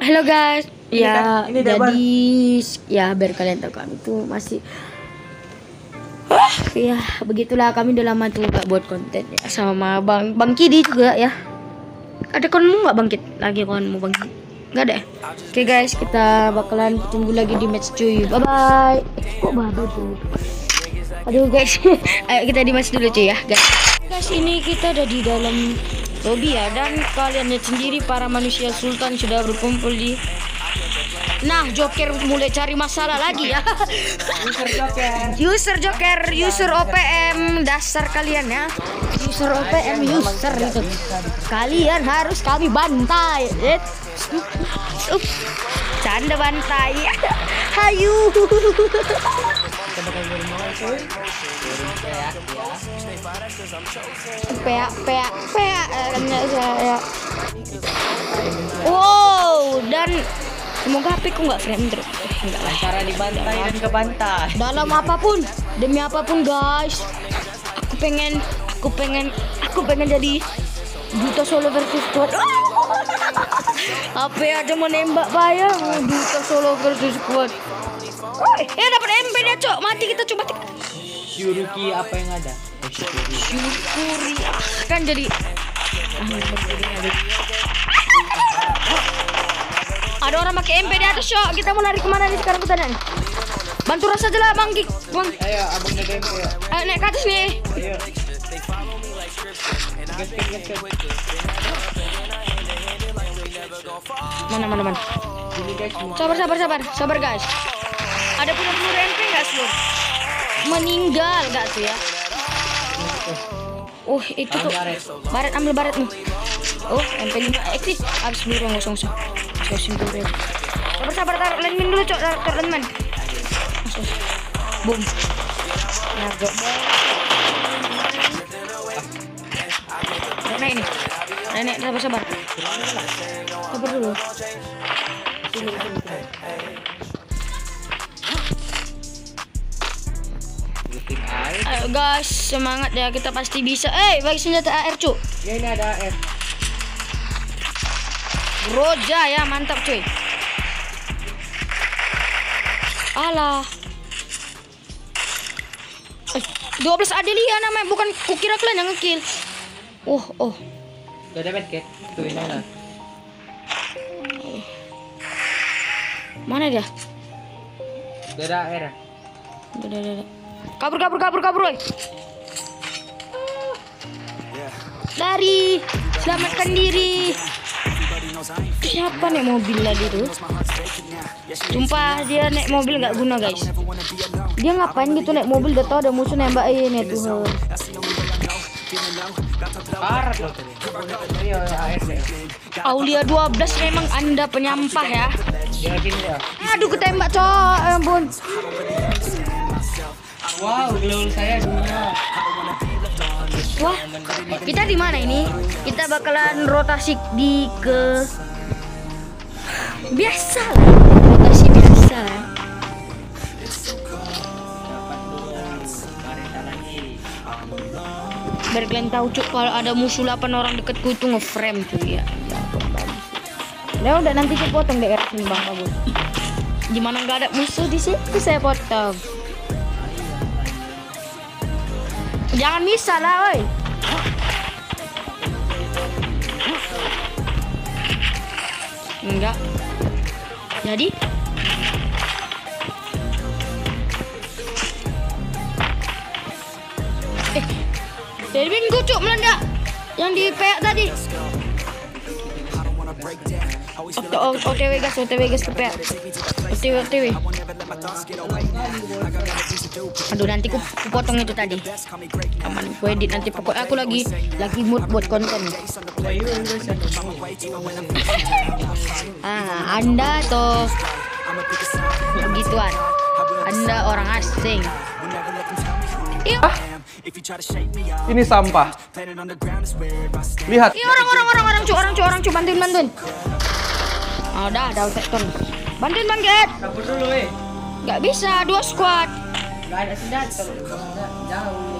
Halo guys, ya ini jadi ya biar kalian tahu kami tuh masih ya begitulah, kami udah lama tuh gak buat konten ya sama Bang Kidi juga ya. Ada konmu nggak Bang Kid? Lagi konmu Bang Kid? Nggak ada. Oke guys, kita bakalan tunggu lagi di match cuy. Bye bye. Kok bye tuh? Aduh guys, ayo kita di match dulu cuy ya guys. Guys, ini kita ada di dalam lobby ya, dan kalian lihat sendiri para manusia sultan sudah berkumpul di. Nah, Joker mulai cari masalah lagi ya. User Joker, user OPM, dasar kalian ya. User OPM, user itu. Kalian harus kami bantai. Canda bantai. Hayu. Saya. Wow, dan semoga HP ku nggak frame drop. Enggak lah. Cara dibantai dan kebantai. Dalam apapun, demi apapun guys. Aku pengen jadi Duta Solo versus Squad. HP aja mau nembak bayang. Duta Solo versus Squad. Dapat MP dia, Cok. Mati kita, coba mati. Syuruki apa yang ada? Syukuri kan jadi ada orang pakai MP di atas, Cok. Kita mau lari kemana nih sekarang pertanyaan? Bantu rasa aja lah Bang Kik. Bang. Ayo abang naik MP ya. Ayo naik ke atas nih. Ayo. Mana. Sabar guys. Ada peluru MP nggak Slur? Meninggal nggak tuh ya? Oh itu tuh. Baret, ambil baretmu. Oh MP 5X sih. Habis peluru nggak usah. Sabar, taruh landmine dulu, Cok. Taruh landmine. Boom. Naga. Naik ini. Nenek, sabar. Sabar dulu. Ayo guys, semangat ya, kita pasti bisa. Bagi senjata AR, Cuk. Ya ini ada AR. Roja ya, mantap cuy. Alah. 12 Adelia namanya, bukan kukira kalian yang ngekill. Oh. Gak ada medkit. Tuh ini lah. Mana dia? Gak ada AR. Udah. Kabur woy. Lari, selamatkan diri. Siapa naik mobil tadi tuh? Sumpah dia naik mobil nggak guna guys. Dia ngapain gitu naik mobil, udah tau ada musuh nembakin ya Tuhan. Parah loh. Ayo AR deh. Aulia 12 memang Anda penyampah ya. Dia gini ya. Aduh ketembak, Cok. Ampun. Wow, glow saya dunia. Wah, kita di mana ini? Kita bakalan rotasi ke biasa lah, rotasi biasa lah. Biar kalian tahu, Cuk, kalau ada musuh 8 orang deketku itu nge-frame cuy ya. Udah nanti saya potong daerah sini Bang, bagus. Gimana nggak ada musuh di situ saya potong. Jangan bisa lah, oi. Enggak. Jadi dari minggu, Cuk, meledak yang di PA tadi. OTW gas ke PA. OTW. Aduh, nanti ku potong itu tadi. Aman, ku edit nanti, pokoknya aku lagi mood buat konten. Anda tuh begituan. Anda orang asing. Yuk. Ini sampah. Lihat. Iya, orang, cu, bantuin. Oh, udah sektor. Bantuin Bang Get. Kabur dulu, Gak bisa, 2 squad. Gak ada senjata. Jauh.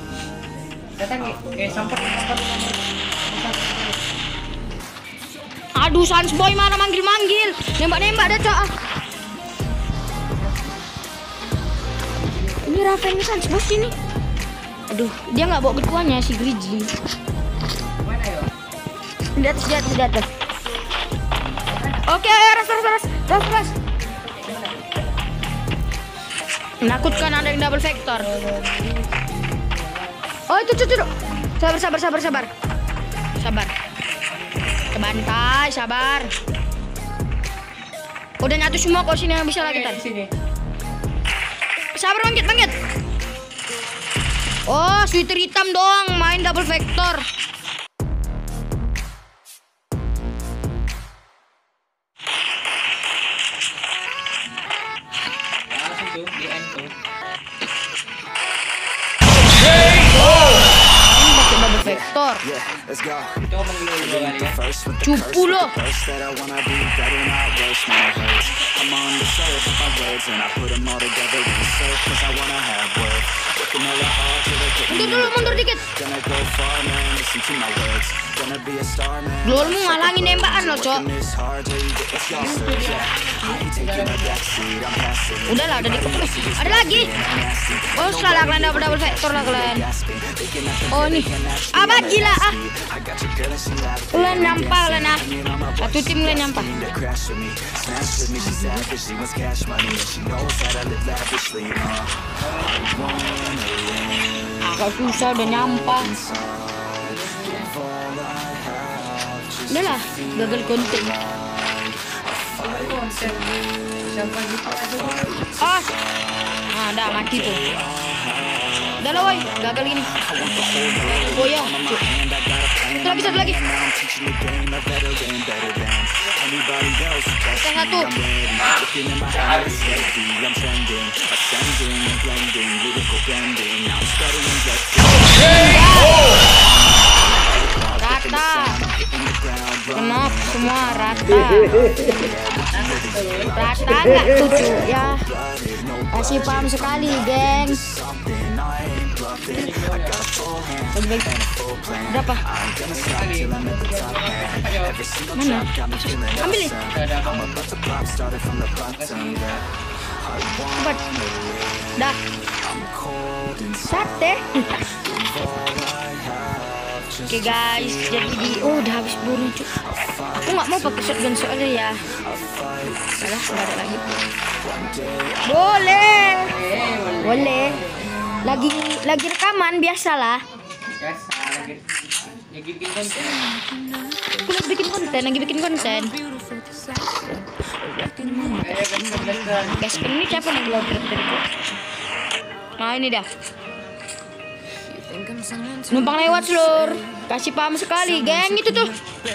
Datang sampai. Aduh, Sans Boy mana manggil-manggil. Nembak-nembak dah, Cok. Ini Raven nih Sans Boy ini. Aduh, dia nggak bawa ketuanya si Griji. Mana yo? Di atas. Oke, ras. Menakutkan ada yang double vector. Oh, itu. Sabar. Kebantai, sabar. Udah nyatu semua kok, sini yang bisa lagi Di Tan. sini. Sabar, bangkit. Oh, sweater hitam doang main double vector. Langsung tuh di end tuh. Ini pakai double vector. Coba manggil dulu kali ya. Cupu loh. Mundur dikit. Glormu ngalangin nembakan loh, Cok. Udahlah, udah dikepung. Ada lagi. Oh, salah kalian double vector lah kalian. Oh, ini. Apa gila ah. Kalian nyampah kalian ah. Satu tim kalian nyampah. Agak susah udah nyampah. Udahlah, gagal konten. Siapa gitu aja. Ah, nah, udah mati tuh. Udah lah, woy, gagal gini. Goyang. Satu lagi. Kita satu. Rata. Kenop semua rata. Rata nggak tuh ya? Kasih paham sekali, geng. Berapa? Mana? Ambil nih. Cepat. Dah. Sate. Oke guys, jadi udah habis buru cuy. Aku nggak mau pakai shotgun soalnya ya. Salah, nggak ada lagi. Boleh. Lagi rekaman biasalah. Biasa lagi bikin konten. Aku lagi bikin konten. Guys, ini siapa nih belum tadi? Nah ini dah. Numpang lewat seluruh. Kasih paham sekali, geng itu tuh.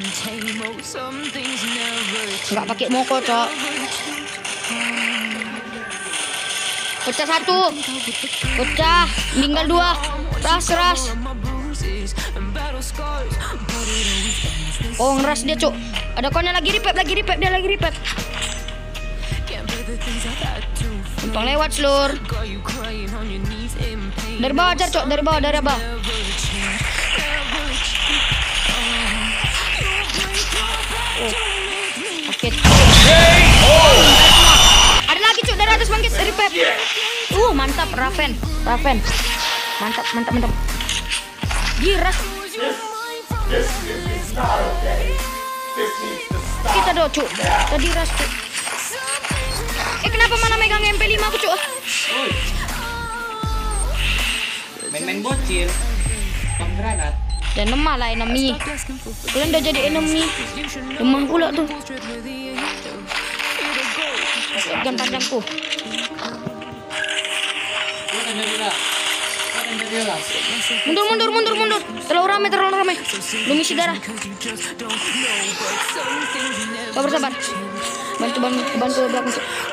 Nggak pakai moko, Cok. Pecah satu. Pecah. Tinggal dua. Ras. Oh, ngeras dia, Cok. Ada konnya lagi revive. Dia lagi revive. Numpang lewat seluruh. Dari bawah aja, Cok. Dari bawah. Oke. Ada lagi, Cok, dari atas bangkit dari Pep. Mantap Raven. Mantap. Giras. Kita do, Cok. Tadi ras, Cok. Kenapa mana megang MP5 aku, Cok? Main bocil. Bom granat. Dan lemah lah enemy. Kalian udah jadi enemy. Lemah pula tuh. Shotgun panjangku. Mundur. Terlalu ramai. Lu misi darah. Sabar. Bantu belakang.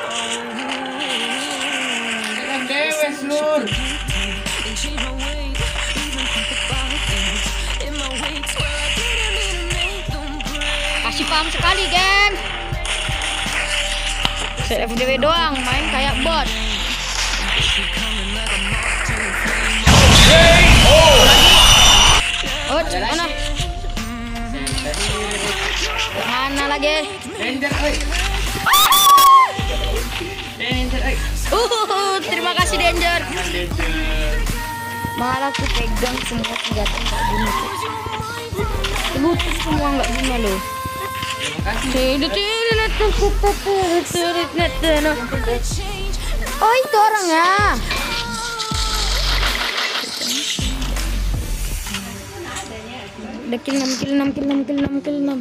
Dewes lur. Kasih paham sekali, geng. FDW doang, main kayak bot. Oh, mana? Mana lagi? Danger, oi. Danger, oi. Terima kasih Danger. Danger. Malah aku pegang semua senjata nggak guna. Bluetooth semua nggak guna loh. Terima kasih. Oh itu orangnya. Udah kill 6.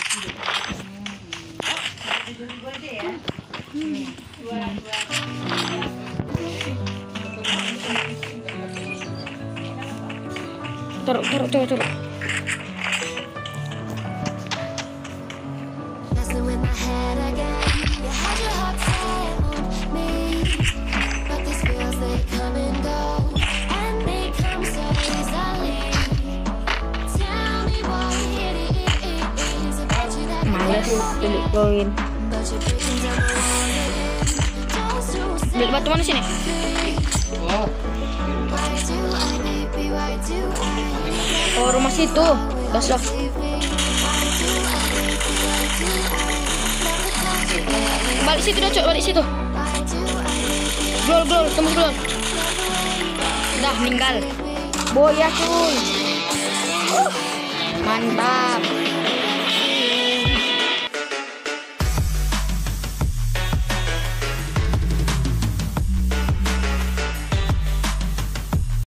Taruh. Messing with my head again. You had your heart set on me, but these feels they come and go, and they come so easily. Tell me what it is about you that Males beli koin. but you're breaking down the walls again. Just to Beli batu mana sini? Oh, why do I, baby, why do I Oh rumah situ. Besok. leave me? Why do I, baby, why do I never come together? Balik situ dah, Cok. Balik situ. Why do I Glol, tembus glol. Dah meninggal. Boya cuy. Mantap.